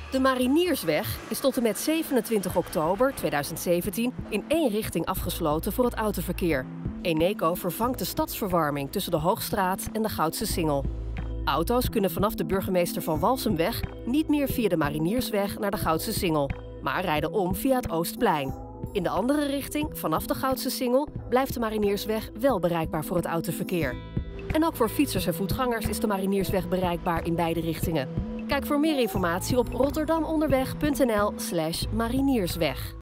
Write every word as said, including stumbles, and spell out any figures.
De Mariniersweg is tot en met zevenentwintig oktober tweeduizend zeventien in één richting afgesloten voor het autoverkeer. Eneco vervangt de stadsverwarming tussen de Hoogstraat en de Goudse Singel. Auto's kunnen vanaf de Burgemeester van Walsumweg niet meer via de Mariniersweg naar de Goudse Singel, maar rijden om via het Oostplein. In de andere richting, vanaf de Goudse Singel, blijft de Mariniersweg wel bereikbaar voor het autoverkeer. En ook voor fietsers en voetgangers is de Mariniersweg bereikbaar in beide richtingen. Kijk voor meer informatie op rotterdamonderweg punt n l slash mariniersweg.